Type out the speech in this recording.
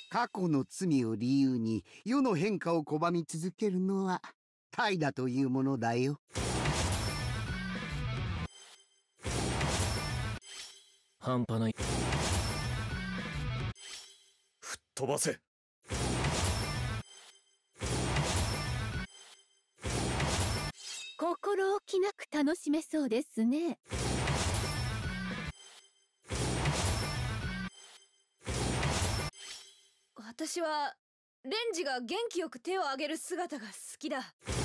過去の罪を理由に世の変化を拒み続けるのは怠惰というものだよ。 半端ない。吹っ飛ばせ。 心置きなく楽しめそうですね。 私はレンジが元気よく手を挙げる姿が好きだ。